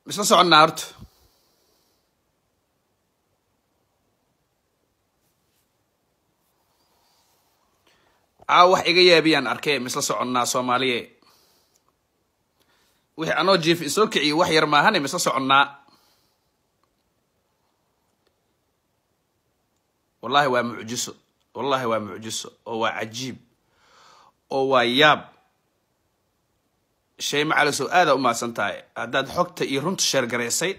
مش صعنا عرت wax iga yaabiyaan arkay misla soconnaa Soomaaliye wixii anoo jiif isoo kiciyo wax yar maahan misla soconnaa wallahi waa mucjiso oo waa cajiib oo waa yaab shay ma calaso aada u maasantahay haddaad xogta iyo runta sheer gareysay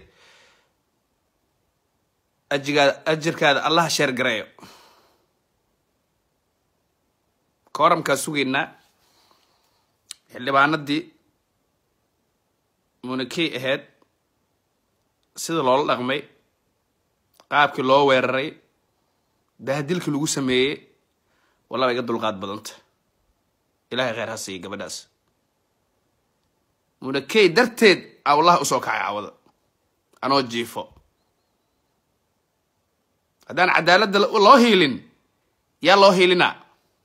ajirkaada Allah sheer gareeyo كورم كاسوجينا اللي بعندي منكي أهد سيد الله لغمي قاب كله ويرري بهدل كله سمي والله بيقدر الغاد بدنت إلهي غير هسي قبداس منكي درتد أو الله أسوق عوض أنا وجيفه هذا عدالة الله هيلين يا الله هيلنا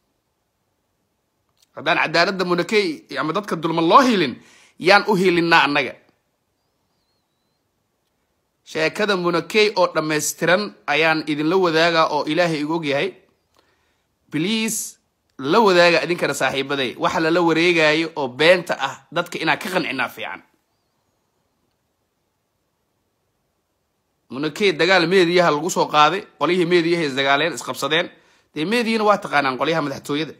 هذا عدالة منكي يا مدتك الظلم الله هيلين يان أهيلنا عنك شيء كذا منكي أو لما يسترن أيان إذن لو ذاك أو إلهي يقولي هاي بليز لو ذاك إذن كان صاحب بدي وحلا لو ريجاي أو بنت دتك إنا كغن إنا فيعن منكي دجال ميديها القصو قاضي قليه ميديها الزجالين إسقبصدين دي ميديين واتقانا قليها مدحتويد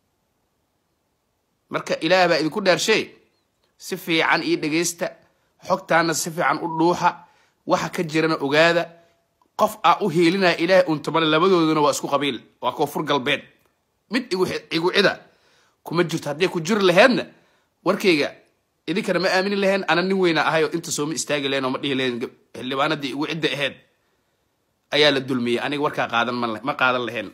marka ilaahay baa idinku dhaarshay si fiican ii dhageysta xogtaana si fiican u dhuuxa waxa ka jirana ogaada qof u heelina ilaahay untamada labadooduna waa isku qabiil waa koonfur galbeed mid igu cida kuma jirto hadii ku jir laheedna warkayga idinkana ma aamini laheen ana nin weyna ahayo inta soo ma istaagi leen oo ma dhihi leen xildhibaanadii igu cida aheed ayaa la dulmiyay aniga warka ma qaadan laheen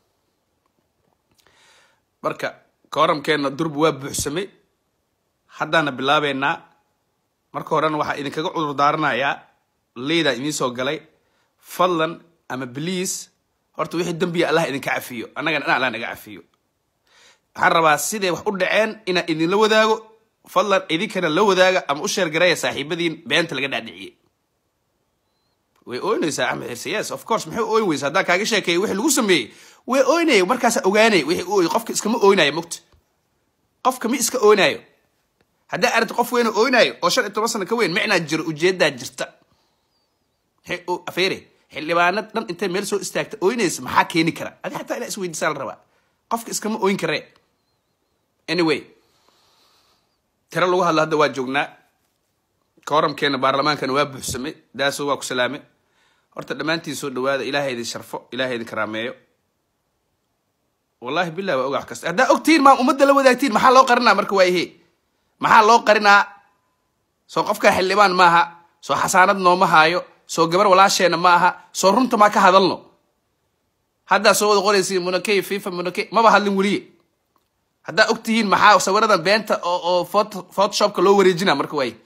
marka كورم كان درب واب حسمي حدانا بلابينا مركو هوران waxa idin kaga cudur daarnaya leeda idin soo galay fadlan ama please horta wixii dambiga Allah idin ka cafiyo anagana Allah naga cafiyo waxaan rabaa sidee wax u dhaceen ina idin la wadaago fadlan idinkana la wadaaga ama u sheer gareeya saaxiibadiin beenta laga dhaadhiciyay way ooynaysaa Axmed Xirsi yes of course maxay ooyn weysaa hadaa kaaga sheekay wixii lagu sameeyay way ooynay markaas ogaanay wixii ooy qofka iskama ooynayo mugta qofka mi iska ooynayo hadaa aragto qof weyn oo ooynayo oo 15 sano ka weyn macna jir ujeedaa jirta hay oo afeere xildhibaanad dhan intay meel soo istaagta ooynays maxaa keeni kara adiga xataa ila isweydiisan la rabaa qofka iskama ooyn kare anyway tira lagu hadla hadda waa joognaa kooramkeena baarlamaankana waa buuxsamay daaso waa ku salaamay horta dhamaantiin soo dhawaada ilaahay idin sharfo ilaahay idin karaameeyo والله بالله وأوجع كست هذا أكتير ما أمد لو ذا كتير محل لو قرنا مركوا هي محل لو قرنا سو قفك حلبان معها سو حسانات نو معها سو جبر ولا شيء معها سو رنت ما كهذلنا هذا سو قولي سي منكي فيفا منكي ما بحلم ولي هذا أكتير محل وصورنا البنت أو فوتوشوب كلو وريجينا مركوا هي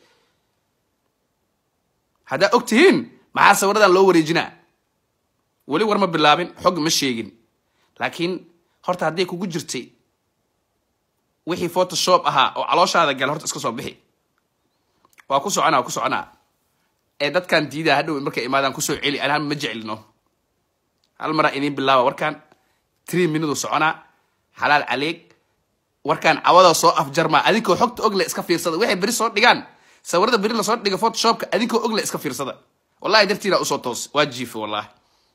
هذا أكتير محل صورنا لو وريجينا ولي ورما باللابين حق مش يجين لكن horta hadii kugu jirtay wixii photoshop aha oo calooshaada gal horta iska soo bixi waa ku soconaa ee dadkan diida hadhow markay imaadaan ku soo celi aan ma jecelno hal mar idin bilaabo warkan 3 minutes soconaa xalaal caleeg warkan awada soo afjarma adinkoo xogta ogle iska fiirsada wixii bari soo dhigaan sawirada bari la soo dhiga photoshopka adinkoo ogle iska fiirsada wallahi dartiina u soo toos waa jiif wallahi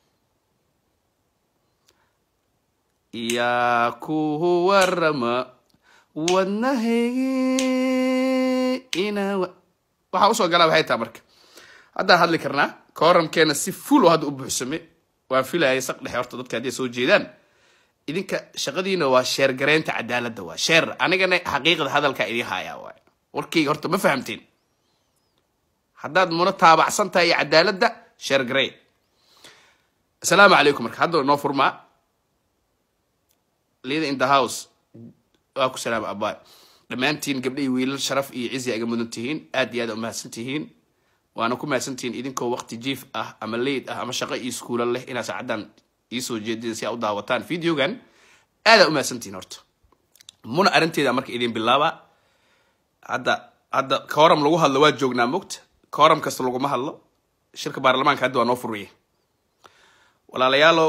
يا كوه ورما والنهي إنا waxaa u soo galaa waxay taa marka hadda hadli karnaa kooramkeena si full oo hadda u buuxsamay waa filayay saq dhexe horta dadka hadii soo jeedaan idinka shaqadiina waa sheer gareenta cadaaladda waa sheer anigana xaqiiqada hadalka idin haya waa warkii horta ma fahamteen haddaad muna taabacsan tahay cadaaladda sheer garee assalaamu calaykum marka hadda noo furmaa leader in the house waaku salaam abaa dhamaantiin gabdhay wiilal sharaf iyo cizi aga mudantihiin aad iyo aad u mahadsantihiin waana ku mahadsantihiin idinkoo waqti jiif ah ama leed ah ama shaqo iyo iskuul leh ina saacadan ii soo jeedin si aad u daawataan videogan aad u mahadsantihiin horta muna arinteeda marka idin bilaaba hadda kooram lagu hadlo waa joognaa mugta kooram kasta laguma hadlo shirka baarlamaanka hadda waa noo furiyay walaalayaalow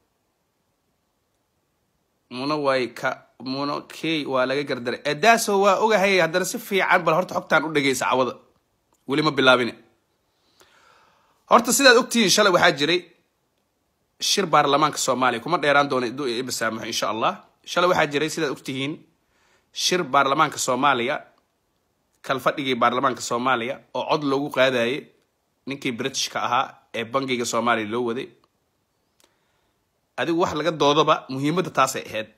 muno key waa laga gardaray edaaso waa ogahay haddana si fiican bal horta xogtaan u dhageysa cawada weli ma bilaabine horta sidaad ogtihiin shalay waxaa jiray shir baarlamaanka Soomaaliya kuma dheeraan doono idoo ibasaamaxo insha Allah shalay waxaa jiray sidaad ogtihiin shir baarlamaanka Soomaaliya kal fadhigii baarlamaanka Soomaaliya oo cod loogu qaadayay ninkii Britishka ahaa ee bangiga Soomaaliya loo waday adigu wax laga doodaba muhiimadda taas ay ahayd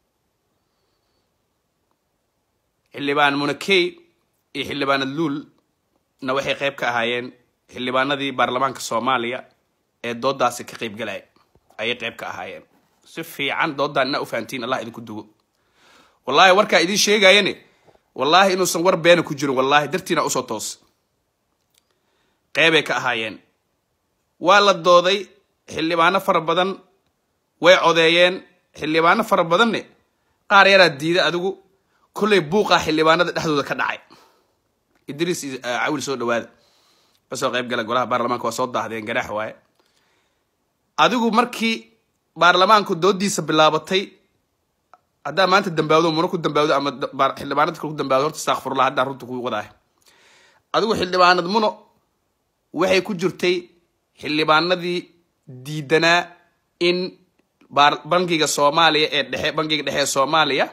xildhibaan Munakey iyo xildhibaan Luul na waxay qayb ka ahaayeen xildhibaanadii baarlamaanka Soomaaliya ee doodaasi ka qayb galay ay qayb ka ahaayeen si fiican doodana u faantiin Allah idinku dugo wallahi warka idin sheegayeen wallahi inuu san war been ku jiro wallahi dartiina u soo toos qayb ay ka ahaayeen waa la dooday xildhibaano fara badan way codeeyeen xildhibaano fara badanne qaar yara diiday adigu kulay buuqa xildhibaanada dhexdooda ka dhacay Idris Awil soo dhawaada soo qayb gala golaha baarlamaanka waa soo daahdeen garax waaye adigu markii baarlamaanku doodiisa bilaabatay hadda maanta dambaawdo muno ku dambaawdo ama xildhibaanada ku dambaawdo horta astaghfirullah hadda runta ku wadaay adigu xildhibaanad muno waxay ku jirtay xildhibaanadii diidanaa in bangiga Soomaaliya ee dhexe bangiga dhexe Soomaaliya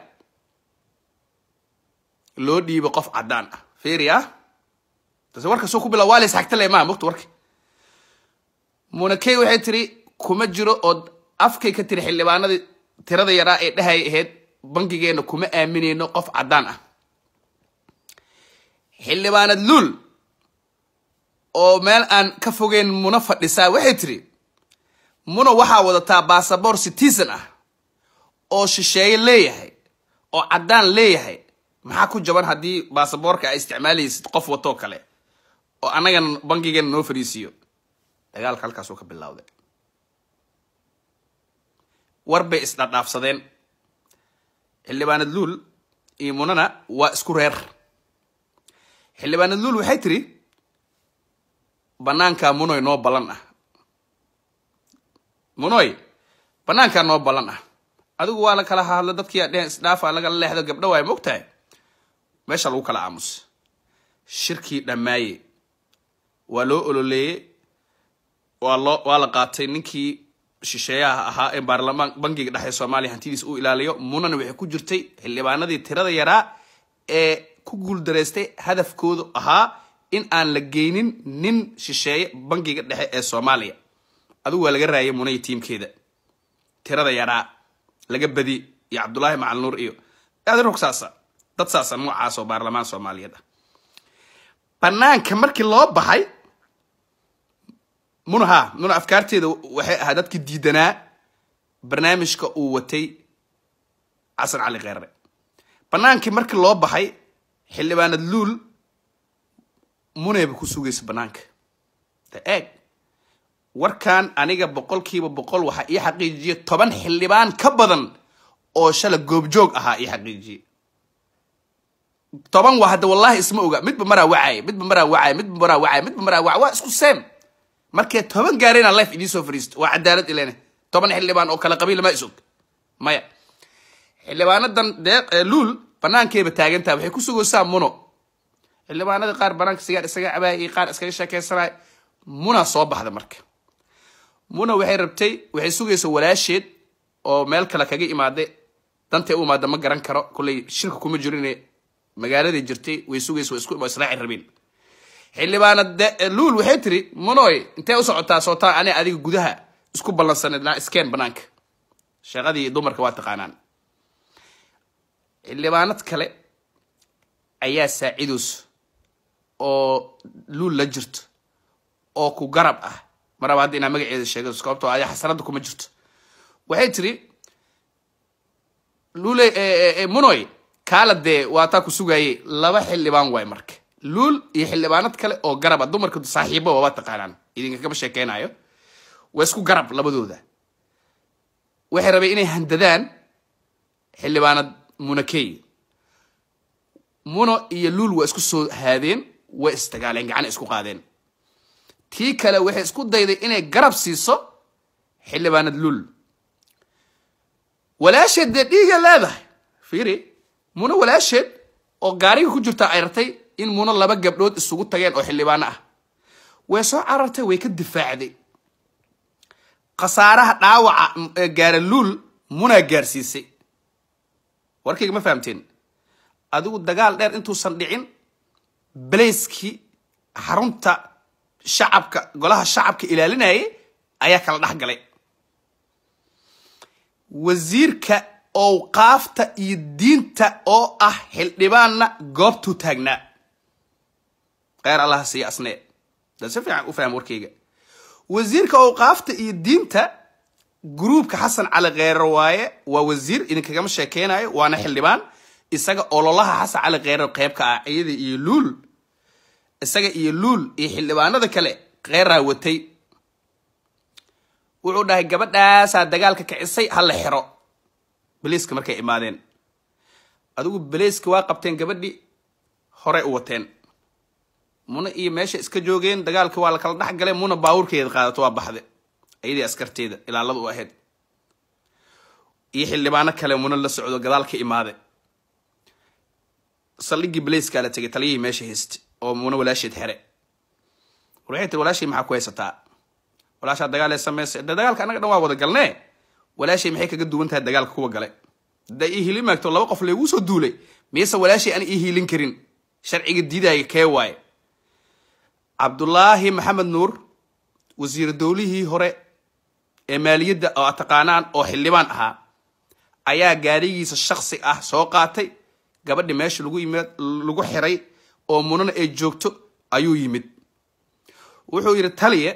loo dhiibo qof cadaan ah fiiriya taas warka soo ku bilaaway saxta leeyahay waqti warka Munakey waxay tiri kuma jiro oo afkay ka tiri xildhibaanada tirada yaraa ee dhahay ahayd bangigeena kuma aamineyno qof cadaan ah xildhibaanad Luul oo meel aan ka fogeen Muna fadhisaa waxay tiri Muna waxa wadataa passport citizen ah oo shisheeye leeyahay oo cadaan leeyahay maxaa ku jaban hadii passportka ay isticmaalaysid qof wato kale oo anaga bangigeena noo fariisiyo dagaalka halkaas uu ka bilowday warbay isdhaafsadeen xildhibaanad Luul iyo Munana waa isku reer xildhibaanad Luul waxay tiri banaanka Munoy noo balan ah Munoy banaanka noo balan ah adigu waa la kala hadla dadkii dheen isdhaafa laga leexdo gabdho way moogtahay meesha lagu kala aamus shirkii dhamaaye waa loo ololeeyay waa la qaatay ninkii shisheeyaha ahaa ee baarlamaan bangiga dhexe Soomaaliya hantidiisa uu ilaaliyo Munana waxay ku jirtay xildhibaanadii tirada yaraa ee ku guul dareystay hadafkoodu ahaa in aan la geynin nin shisheeye bangiga dhexe ee Soomaaliya adigu waa laga raayay Munay teamkeeda tirada yaraa laga badi iyo Cabdullaahi Macal Nuur iyo aad rogsaasa dad saasa noocaas oo baarlamaan Soomaaliyeed banaanka markii loo baxay Muna afkaarteeda waxay ahayd dadkii diidanaa barnaamijka uu watay Xasan Cali Kheyre banaankii markii loo baxay xildhibaanad Luul Munayba ku sugaysa banaanka eeg warkan aniga 100% waxa ii xaqiijiyay 10 xildhibaan ka badan oo shala goobjoog ahaa ii xaqiijiyay 10 waa hada wallahi isma oga midba maraa wacay waa isku same markay 10 gaareen life idii soo fariisto waa cadaalad ileena 10 xildhibaan oo kala qabiil ma isog maya xildhibaanadan Luul banaankeyba taagantaa waxay ku sugaysaa Muno xildhibaanada qaar banaanka sigaar isaga cabaay qaar iskaga sheekaysanay Muna soo baxda marka Muna waxay rabtay waxay sugaysaa walaasheed oo meel kale kaga imaaday dantay u imaada ma garan karo kulay shirka kuma jirin magaalada jirtay way sugaysaa isku israaci rabin xildhibaanad Luul waxay tiri Munoy intee u socotaa sootaa ani adiga gudaha isku balansanad la iskeen banaanka shaqadii dumarka waa taqaanaan xildhibaanad kale ayaa saacidos oo Luul la jirto oo ku garab ah marabaad ina magaceeda sheegay sababtoo ay xasanada kuma jirto waxay tiri Luul Munoy kala de waa ta ku sugayay laba xildhibaan way marka Luul iyo xildhibaanad kale oo garab ah dumarka saaxiibo waa taqaanaan idinka kama sheekeenayo way isku garab labadooda waxay rabay inay handadaan xildhibaanad Munakey Muno iyo Luul waa isku soo haadeen way istagaaleen gacan isku qaadeen tii kale waxay isku dayday inay garab siiso xildhibaanad luul walaasheed dee dhiiga leedahay fiiri muna walaasheed oo gaariga ku jirta ay ratay in muna laba gabdhood isugu tageen oo xildhibaano ah way soo carartay way ka difaacday qasaaraha dhaawaca gaara luul muna gaarsiisay warkayga ma fahamteen adigu dagaal dheer intuusan dhicin baleyskii xarunta shacabka golaha shacabka ilaalinayay ayaa kala dhex galay wasiirka awqaafta iyo diinta oo ah xildhibaanna goobtuu taagnaa khayr allah siiya asnee da si fiican u faham warkayga wasiirka awqaafta iyo diinta gruubka xasan cali kheyre waaye waa wasiir idinkagama sheekeynayo waana xildhibaan isaga ololaha xasan cali kheyre qayb ka ah iyada iyo luul isaga iyo luul iyo xildhibaanada kale kheyraa watay wuxuu dhahay gabadhaasaa dagaalka kicisay ha la xiro baliiska markay imaadeen adigu baliiska waa qabteen gabadhii hore u wateen muna iyo meesha iska joogeen dagaalka waa la kala dhex galay muna baawurkeeda qaadato waa baxde ayadii askarteeda ilaalada u ahayd iyo xildhibaano kale muna la socdo gadaal ka imaade saldhiggii baliiska la tegay taliyihii meesha haystay oo muna walaasheed xere waxay tiri walaashay maxaa ku haysataa walaashaa dagaal ay samaysay dagaalka anaga dhan waa wada galnee walaashay maxay kaga duwan tahay dagaalka kuwa galay hadday ii hilin maagto laba qof lagu soo duulay mise walaashay aan ii hilin karin sharciga diidaya kee waaye cabdullaahi maxamed nuur wasiir dowlihii hore ee maaliyadda oo taqaanaan oo xildhibaan ahaa ayaa gaarigiisa shakhsi ah soo qaatay gabadhi meesha lagu xiray oo munana ay joogto ayuu yimid wuxuu yidhi taliye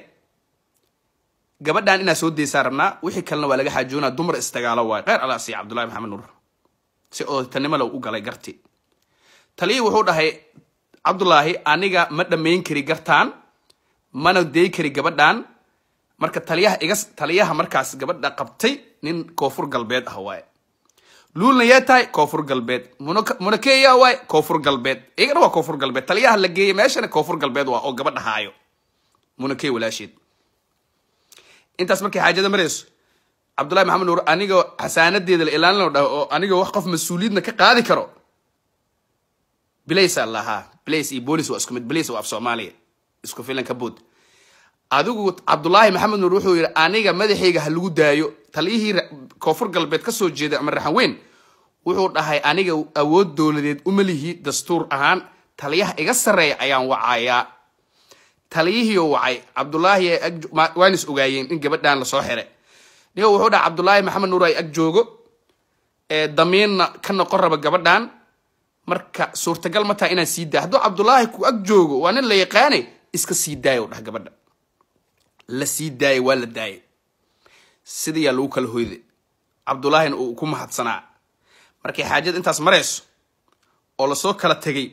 gabadhan inaa soo deysaa rabnaa wixii kalena waa laga xaajoonaa dumar isdagaalo waay kheyr allah siiya cabdullaahi maxamed nuur si oo tanimo u galay garti taliye wuxuu dhahay cabdullaahi aniga ma dhammayn kari gartaan mana day kari gabadhan marka taliyaha markaas gabadha qabtay nin koonfur galbeed ah waaye luulna yaa tahay koonfur galbeed muna keeya waaye koonfur galbeed iyagana waa koonfur galbeed taliyaha la geeyay meeshana koonfur galbeed waa oo gabadha haayo muna keey walaasheed intaas markay xaajada marayso cabdullaahi maxamed nuur aniga xasaanadeeda la ilaalin dhaho oo aniga wax qof mas-uuliyiidna ka qaadi karo bilays allaha bilays iyo boolis waa isku mid bilays waa af soomaaliya isku filan ka bood adigu cabdullaahi maxamed nuur wuxuu yidhi aniga madaxayga ha lagu daayo taliyihii koonfur galbeed ka soo jeeday ama raxan weyn wuxuu dhahay aniga awood dowladeed uma lihi dastuur ahaan taliyaha iga sarreeya ayaan wacayaa taliyihii oo wacay cabdullaahi waan is ogaayeen in gabadhan lasoo xiray niyo wuxuu dhahay cabdullaahi maxamed nuur ay ag joogo damiinna ka noqon raba gabadhan marka suurtagal ma tahay inaan sii daayo hadduu cabdullaahi ku ag joogo waa nin la yaqaanay iska sii daaya u dhah gabadha la sii daayay waa la daayay sidayaa lagu kala hoyday cabdullaahina uu ku mahadsanaa markay xaajada intaas marayso oo lasoo kala tegay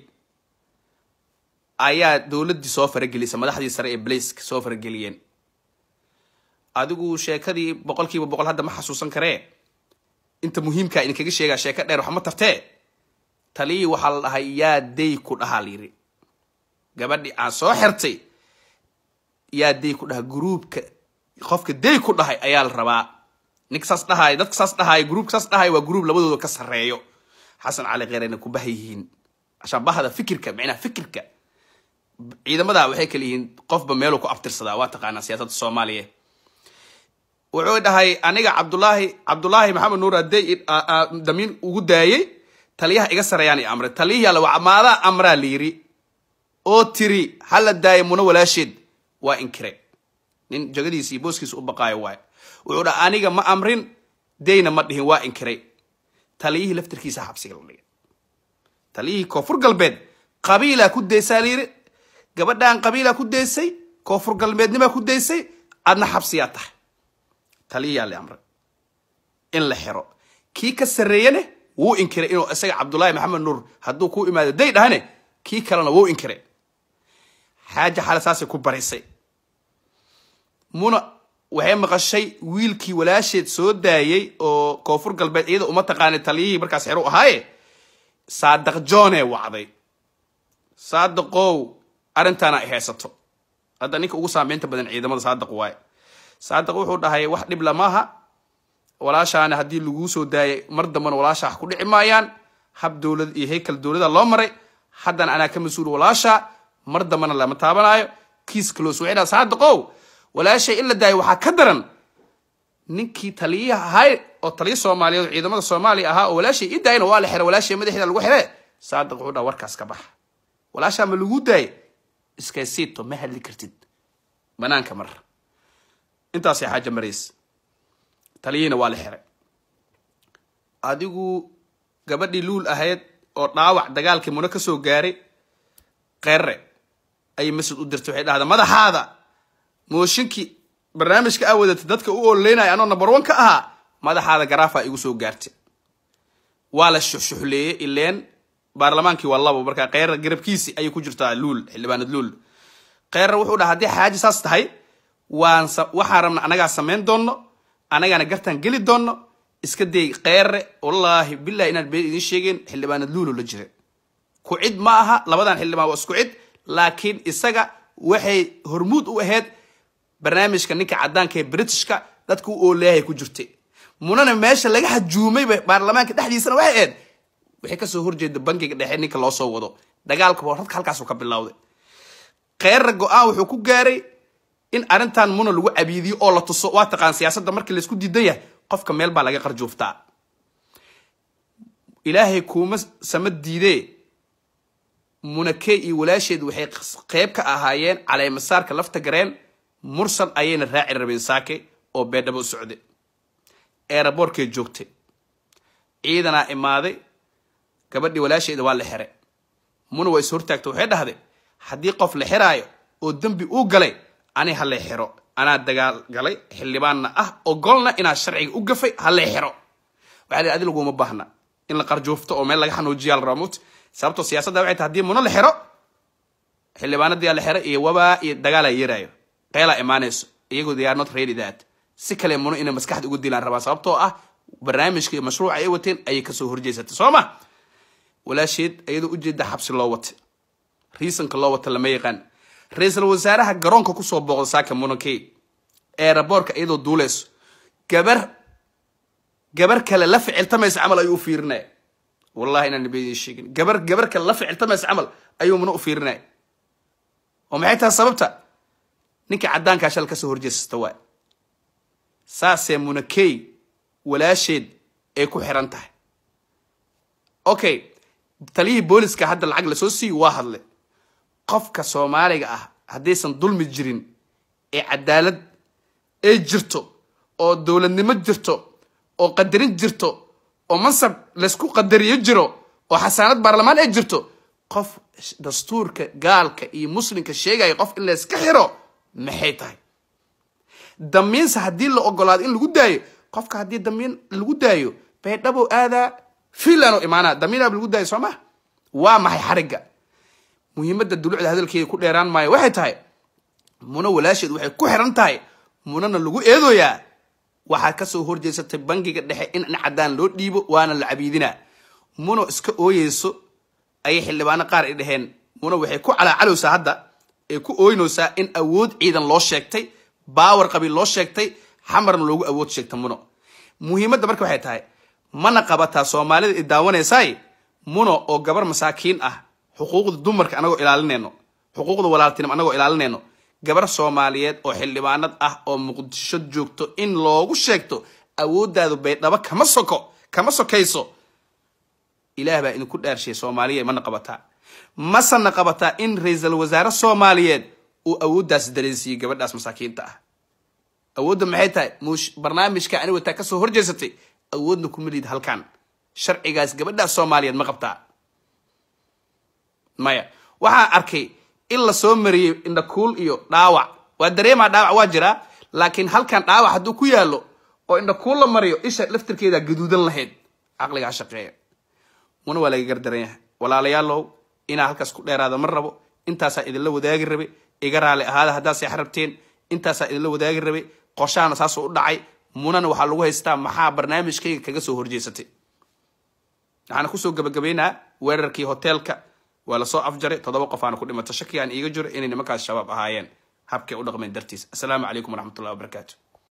ayaa dowladdii soo faragelisay madaxdii sare ee baleyska soo farageliyeen adigu sheekadii 100% hadda ma xasuusan karee inta muhiimka idinkaga sheegaa sheeko dheer wax ma tartee taliyii waxaa la dhahay yaa day ku dhahaa layiri gabadhii aan soo xirtay yaa day ku dhaha gruubka qofka day ku dhahay ayaa la rabaa ninka saas dhahay dadka saas dhahay gruubka saas dhahay waa gruub labadooda ka sarreeyo xasan cali kheyrena ku bahayihiin ashaan bahada fikirka macnaha fikirka ciidamada waxay kala yihiin qofba meel ku aftirsadaa waa taqaanaa siyaasadda Soomaaliya wuxuu dhahay aniga cabdullaahi maxamed nuur aday damiin ugu daayay taliyaha iga sareeyaan ee amray taliyaha la wacmaada amra liiri oo tiri hal daayay muna walaasheed waa inkire nin jagadiisii booskiisa u baqaayo waay wuxuu dhahay aniga ma amrin deeyna ma dhihin waa inkire taliyihii laftirkiisa xabsiga la dhigay taliyihii koonfur galbeed qabiila ku deysay liiri gabadhan qabiila ku deysay koonfur galbeednima ku deysay adna xabsiyaa tahay taliyaa la amray in la xiro kii ka sareeyane wuu inkiray inuu isaga cabdullaahi maxamed nuur hadduu ku imaado day dhahane kii kalena wuu inkiray xaaja xalasaasay ku barisay muna waxay maqashay wiilkii walaasheed soo daayay oo koonfur galbeed iyada uma taqaanay taliyihii markaas xiro ahaaye saadaq joone wacday saadaqow arrintaana ay haysato hadda ninka ugu saameynta badan ciidamada saadaq waaye saadaq wuxuu dhahay wax dhib lamaha walaashaana haddii lagu soo daayay mar dambana walaasha wax ku dhici maayaan hab dowlad iyo heykal dowlada loo maray haddana anaa ka mas-uul walaasha mar dambana lama taabanaayo kiiska loo soo xidhaa saadaqow walaashay in la daayo waxaa ka daran ninkii taliyaha ahay oo taliya soomaaliyeed ciidamada soomaaliya ahaa oo walaashay i daayna waa la xiray walaashay madaxeeda lagu xire saadaq wuxuu dhaha warkaas ka baxa walaashaa ma lagu daayay iskaysiito ma hadli kartid banaanka mar intaasay xaaja marays taliyina waa la xiray adigu gabadhii luul ahayd oo dhaawac dagaalkii muna ka soo gaaray qeerre ayay masjid u dirtay waxay dhahdaa madaxaada mooshinkii barnaamijka aa wadatay dadka u ololeynaya anoo number 1 ka ahaa madaxaada garaafa igu soo gaartay waa la shuxshuxleeyay ileen baarlamaankii waa labo marka qeerre garabkiisi ayay ku jirtaa luul xildhibaanad luul qeerre wuxuu dhahaa haddii xaaji saas tahay waxaan rabna anagaa samayn doonno anagaana gartaan geli doonno iska day qeerre wallaahi billahi inaan been idin sheegeen xildhibaanad luulo la jira ku cid ma aha labadan xildhibaan waa isku cid laakiin isaga waxay hormuud u ahayd barnaamijka ninka cadaanka ee Britishka dadku oo leeyahay ku jirtay munana meesha laga hajuumay baarlamaanka dhexdiisana waxay ahayd waxay ka soo horjeeda bangiga dhexe ninka loo soo wado dagaalka wararka halkaas uu ka bilowday qeerre go'aan wuxuu ku gaaray in arintan muna lagu cabiidiyo oo la tuso waa taqaan siyaasadda markii la isku diidan yahay qofka meel baa laga qarjooftaa ilaahay kuma samad diiday munakay iyo walaasheed waxay qayb ka ahaayeen calay masaarka lafta gareen mursal ayayna raaci rabeen saake oo beedhabo u socday airportkay joogtay ciidana imaaday gabadhii walaasheeda waa la xiray muna way soo hortaagtay waxay dhahday haddii qof la xiraayo oo dambi uu galay ani ha la xiro anaa dagaal galay xildhibaanna ah ogolna inaa sharciga u gafay ha la xiro waxaa la adi laguma baahna in la qarjoofto oo meel laga xanuujiyaa la raamut sababtoo siyaasadda waxay tahay haddii muna la xiro xildhibaanadii la xiro iyo wabaa iyo dagaal ay yeerayo qeela imaanayso iyagoo they are not ready that si kale muna inay maskaxda ugu dilaan rabaa sababtoo ah barnaamijka iyo mashruuca ay wateen ayay kasoo horjeysatay soo ma walaasheed iyadoo ujeeda xabsi loo watay reasonka loo wata lama yaqaan ra'iisul wasaaraha garoonka ku soo booqday saaka munakay airportka iyadoo duulayso gabar kale la ficiltamaysa camal ayuu u fiirinay wallahi inaan nabiga sheegin gabar kale la ficiltamaysa camal ayuu muna u fiirinay oo maxay tahay sababta ninka cadaanka shal ka soo horjeesta waa saasee munakay walaasheed ay ku xiran tahay okay taliyii booliska hadda lacag la soo sii waa hadlay qofka Soomaaliga ah hadaysan dulmi jirin ee cadaalad ay jirto oo dawladnimo jirto oo qadarin jirto oo mansab la isku qadariyo jiro oo xasaanad baarlamaan ay jirto qof dastuurka gaalka iyo muslimka sheegay qof in la iska xiro maxay tahay damiinsa hadii la ogolaado in lagu daayo qofka hadii damiin lagu daayo beedhabo aada fiilano imaana damiin lagu daayo Soomaa waa maxay xariga muhiimadda dulucda hadalkeeda ku dheeraan maayo waxay tahay muna walaasheed waxay ku xiran tahay munana lagu eedoyaa waxa ka soo horjeysatay bangiga dhexe in cadaan loo dhiibo waana la cabiidina muna iska ooyeyso ay xildhibaano qaar ay dhaheen muna waxay ku calaalowsaa hadda ay ku ooynaysaa in awood ciidan loo sheegtay baawar qabiil loo sheegtay xamarna loogu awood sheegtay muna muhiimadda marka waxay tahay mana qabataa Soomaalida ay daawanaysay muna oo gabar masaakiin ah xuquuqda dumarka anagoo ilaalinayno xuquuqda walaaltinimo anagoo ilaalinayno gabar Soomaaliyeed oo xildhibaanad ah oo Muqdisho joogto in loogu sheegto awooddaadu beedhaba kama sokayso ilaah baa in ku dhaarshay Soomaaliyeed mana qabataa masana qabataa in ra'iisul wasaare Soomaaliyeed uu awooddaas dareensiyo gabadhaas masaakiinta ah awoodda maxay tahay barnaamijka ani wata ka soo horjeysatay awoodna ku milid halkan sharcigaas gabadhaas Soomaaliyeed ma qabtaa maya waxaan arkay in la soo mariyay inda cool iyo dhaawac waa dareema dhaawac waa jira laakiin halkan dhaawac haduu ku yaalo oo inda cool la mariyo isha laftirkeeda gaduudan lahayd aqliga shaqeeya muna waa laga gardaran yahay walaalayaalow ina halkaas ku dheeraada mar rabo intaas idin la wadaagi rabay iga raali ahaada hadaa si xarabteen intaas idin la wadaagi rabay qorshaana saas u dhacay munana waxa lagu haystaa maxaa barnaamijkayga kaga soo horjeysatay waxaan ku soo gabagabeynaa weerarkii hotelka wala soo afjaray 7 qof aan ku dhimatay shaki aan iiga jiro inay nimankaas shabaab ahaayeen habkay u dhaqmeen dartiis. Assalaamu calaykum waraxmatullahi wabarakaatu.